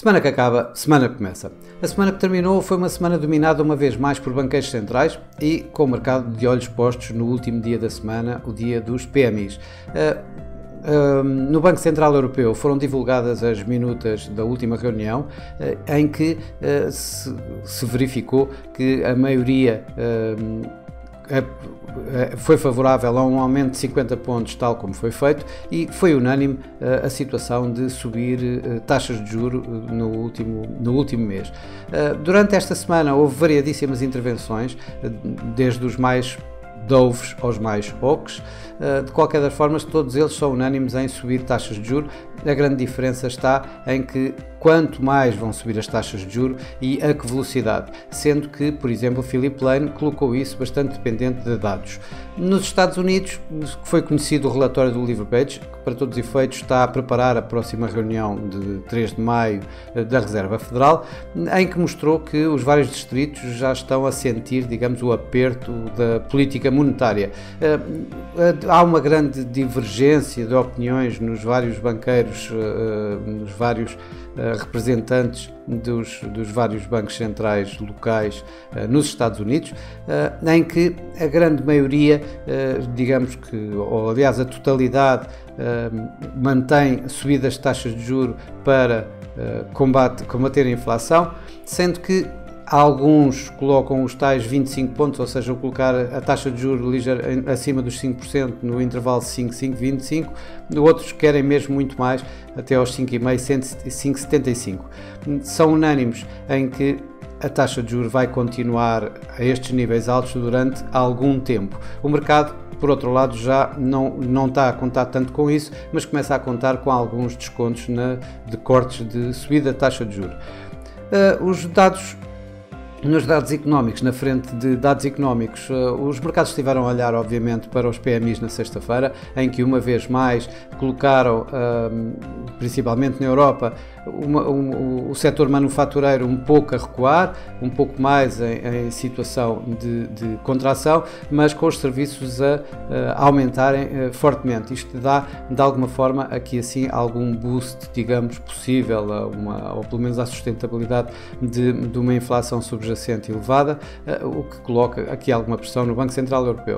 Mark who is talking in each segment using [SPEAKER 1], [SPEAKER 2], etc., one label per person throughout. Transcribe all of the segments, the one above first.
[SPEAKER 1] Semana que acaba, semana que começa. A semana que terminou foi uma semana dominada uma vez mais por banqueiros centrais e com o mercado de olhos postos no último dia da semana, o dia dos PMIs. No Banco Central Europeu foram divulgadas as minutas da última reunião, em que se verificou que a maioria foi favorável a um aumento de 50 pontos, tal como foi feito, e foi unânime a situação de subir taxas de juros no último mês. Durante esta semana houve variadíssimas intervenções, desde os mais doves aos mais hawks. De qualquer das formas, todos eles são unânimes em subir taxas de juros. A grande diferença está em que quanto mais vão subir as taxas de juros e a que velocidade, sendo que, por exemplo, Philip Lane colocou isso bastante dependente de dados. Nos Estados Unidos foi conhecido o relatório do LiverPage, que para todos os efeitos está a preparar a próxima reunião de 3 de maio da Reserva Federal, em que mostrou que os vários distritos já estão a sentir, digamos, o aperto da política monetária. Há uma grande divergência de opiniões nos vários banqueiros, nos vários representantes dos vários bancos centrais locais nos Estados Unidos, em que a grande maioria, digamos que, ou aliás a totalidade, mantém subidas de taxas de juros para combater a inflação, sendo que alguns colocam os tais 25 pontos, ou seja, colocar a taxa de juros ligeira acima dos 5% no intervalo 5,5-25, outros querem mesmo muito mais, até aos 5,5, 5,75. São unânimes em que a taxa de juros vai continuar a estes níveis altos durante algum tempo. O mercado, por outro lado, já não está a contar tanto com isso, mas começa a contar com alguns descontos de cortes de subida da taxa de juros. Nos dados económicos, na frente de dados económicos, os mercados estiveram a olhar, obviamente, para os PMIs na sexta-feira, em que uma vez mais colocaram, principalmente na Europa, o setor manufatureiro um pouco a recuar, um pouco mais em situação de contração, mas com os serviços a aumentarem fortemente. Isto dá, de alguma forma, aqui assim, algum boost, digamos, possível, ou pelo menos à sustentabilidade de uma inflação subjacente elevada, o que coloca aqui alguma pressão no Banco Central Europeu.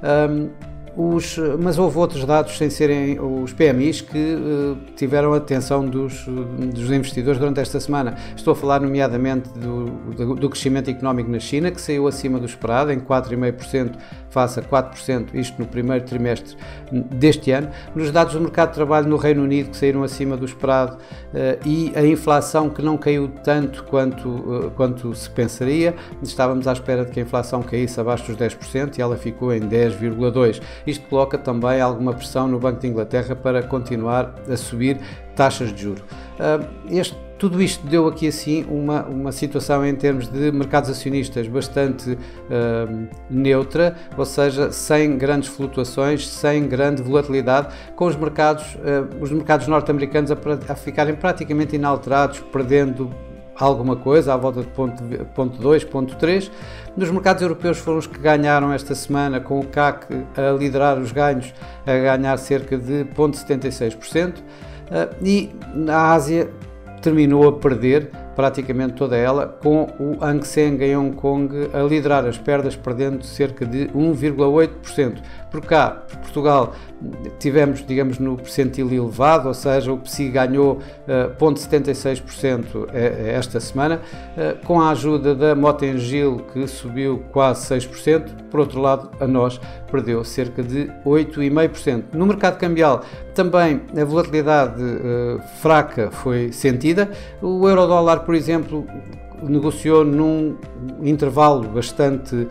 [SPEAKER 1] Mas houve outros dados sem serem os PMIs que tiveram a atenção dos investidores durante esta semana. Estou a falar nomeadamente do crescimento económico na China, que saiu acima do esperado, em 4,5% face a 4%, isto no primeiro trimestre deste ano. Nos dados do mercado de trabalho no Reino Unido, que saíram acima do esperado, e a inflação que não caiu tanto quanto se pensaria. Estávamos à espera de que a inflação caísse abaixo dos 10% e ela ficou em 10,2%. Isto coloca também alguma pressão no Banco de Inglaterra para continuar a subir taxas de juros. Tudo isto deu aqui assim uma situação em termos de mercados acionistas bastante neutra, ou seja, sem grandes flutuações, sem grande volatilidade, com os mercados norte-americanos a ficarem praticamente inalterados, perdendo alguma coisa, à volta de ponto 2, ponto 3. Nos mercados europeus foram os que ganharam esta semana, com o CAC a liderar os ganhos, a ganhar cerca de 0,76%, e na Ásia terminou a perder praticamente toda ela, com o Hang Seng em Hong Kong a liderar as perdas, perdendo cerca de 1,8%. Por cá, por Portugal, tivemos, digamos, no percentil elevado, ou seja, o PSI ganhou 0,76% esta semana, com a ajuda da Mota-Engil, que subiu quase 6%. Por outro lado, a nós perdeu cerca de 8,5%. No mercado cambial, também a volatilidade fraca foi sentida. O euro-dólar, por exemplo, negociou num intervalo bastante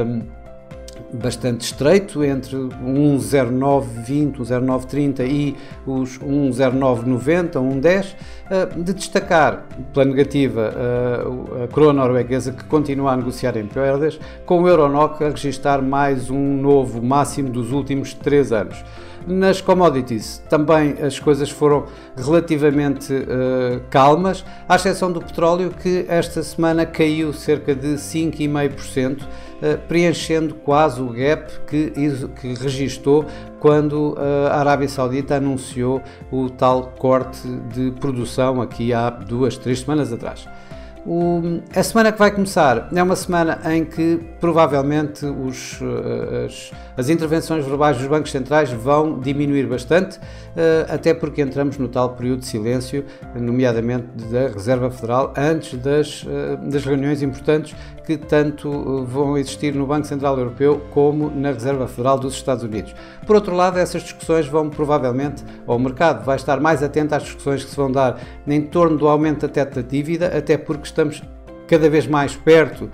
[SPEAKER 1] estreito, entre 1,0920, 1,0930 e os 1,0990, 1,10. De destacar, pela negativa, a coroa norueguesa, que continua a negociar em perdas, com o Euronoc a registrar mais um novo máximo dos últimos 3 anos. Nas commodities também as coisas foram relativamente calmas, à exceção do petróleo, que esta semana caiu cerca de 5,5%, preenchendo quase o gap que registou quando a Arábia Saudita anunciou o tal corte de produção aqui há 2-3 semanas atrás. A semana que vai começar é uma semana em que provavelmente as intervenções verbais dos bancos centrais vão diminuir bastante, até porque entramos no tal período de silêncio, nomeadamente da Reserva Federal, antes das reuniões importantes que tanto vão existir no Banco Central Europeu como na Reserva Federal dos Estados Unidos. Por outro lado, essas discussões vão provavelmente, ou o mercado vai estar mais atento às discussões que se vão dar em torno do aumento da teto da dívida, até porque estamos cada vez mais perto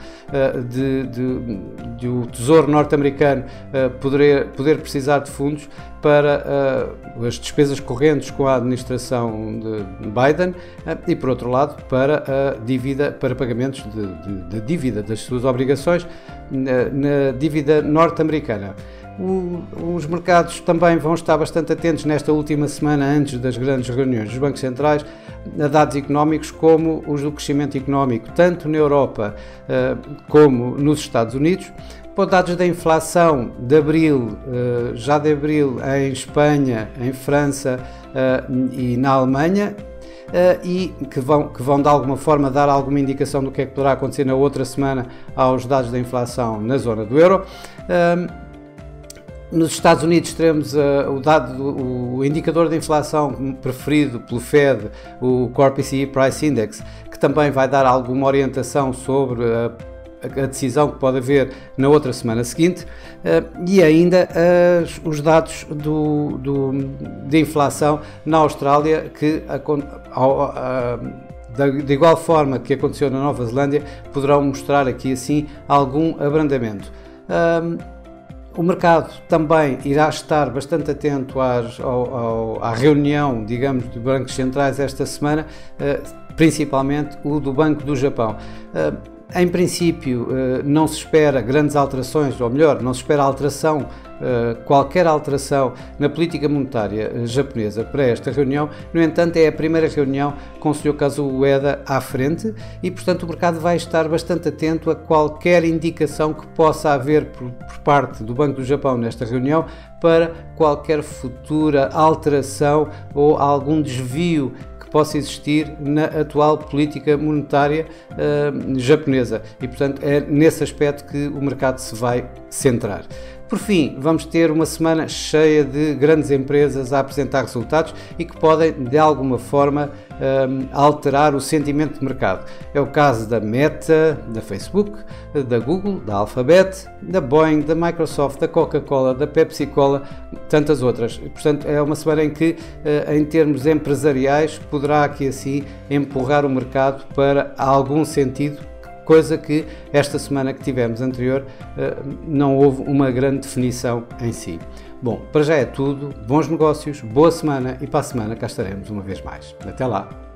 [SPEAKER 1] de o Tesouro norte-americano poder precisar de fundos para as despesas correntes com a administração de Biden e, por outro lado, para a dívida, para pagamentos de dívida das suas obrigações na dívida norte-americana. Os mercados também vão estar bastante atentos nesta última semana, antes das grandes reuniões dos bancos centrais, a dados económicos como os do crescimento económico, tanto na Europa como nos Estados Unidos. Para dados da inflação de abril, já de abril em Espanha, em França e na Alemanha, e que vão de alguma forma dar alguma indicação do que é que poderá acontecer na outra semana aos dados da inflação na zona do euro. Nos Estados Unidos teremos o indicador de inflação preferido pelo Fed, o Core PCE Price Index, que também vai dar alguma orientação sobre a decisão que pode haver na outra semana seguinte, e ainda os dados de inflação na Austrália, que de igual forma que aconteceu na Nova Zelândia, poderão mostrar aqui assim algum abrandamento. O mercado também irá estar bastante atento à reunião, digamos, de bancos centrais esta semana, principalmente o do Banco do Japão. Em princípio, não se espera grandes alterações, ou melhor, não se espera qualquer alteração na política monetária japonesa para esta reunião. No entanto, é a primeira reunião com o Sr. Kazuo Ueda à frente e, portanto, o mercado vai estar bastante atento a qualquer indicação que possa haver por parte do Banco do Japão nesta reunião para qualquer futura alteração ou algum desvio que possa existir na atual política monetária japonesa e, portanto, é nesse aspecto que o mercado se vai centrar. Por fim, vamos ter uma semana cheia de grandes empresas a apresentar resultados e que podem, de alguma forma, alterar o sentimento de mercado. É o caso da Meta, da Facebook, da Google, da Alphabet, da Boeing, da Microsoft, da Coca-Cola, da Pepsi-Cola, tantas outras. E, portanto, é uma semana em que, em termos empresariais, poderá aqui assim empurrar o mercado para algum sentido, coisa que esta semana que tivemos anterior não houve uma grande definição em si. Bom, para já é tudo, bons negócios, boa semana e para a semana cá estaremos uma vez mais. Até lá!